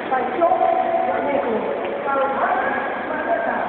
phải chốt vấn đề của cao mắt và tất cả